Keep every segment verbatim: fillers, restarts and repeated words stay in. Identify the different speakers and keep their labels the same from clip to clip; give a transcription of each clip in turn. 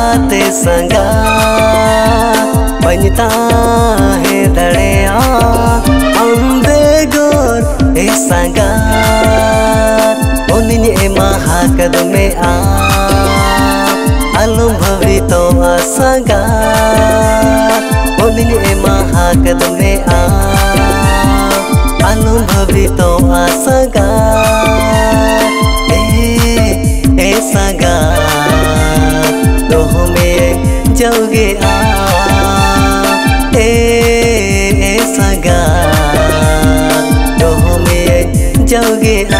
Speaker 1: ते संगा पंजता है दड़िया हम बेगोर ए संगा उन्हीं एमा हाकद में आ अलम भवी तो संगा उन्हीं एमा हाकद में आ अलम भवी तो संगा ए संगा तो हमें जाओगे आ ए ए संगा तो हमें जाओगे आ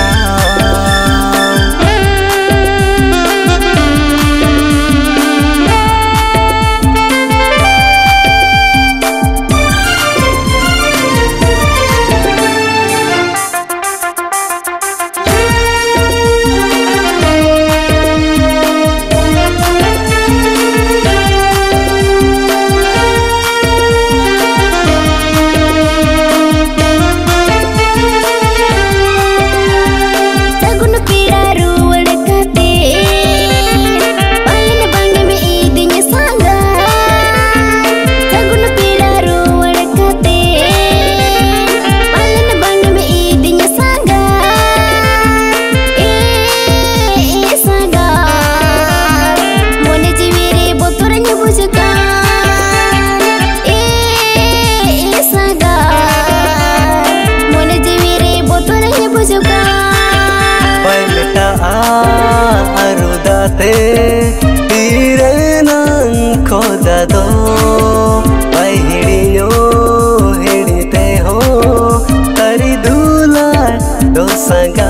Speaker 1: तीरे नंग खोदा दो हिड़ियो हिड़ते हो तरी दुलड़ दो संगा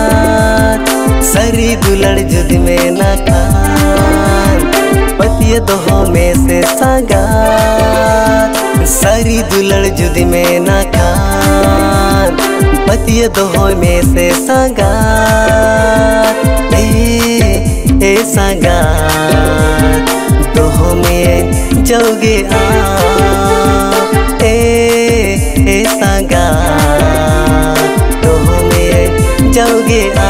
Speaker 1: सरी दुलड़ जुद में न खान पतिय दो में से संगा सरी दुलड़ जुद में न खान पतिय दो में से संगा ए संगा तो हमें जाओगे आ ए ए संगा तो हमें जाओगे आ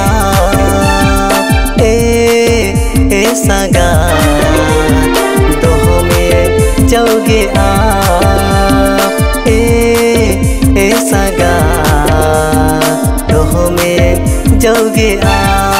Speaker 1: ए ए संगा तो हमें जाओगे आ ए ए संगा तो हमें जाओगे आ।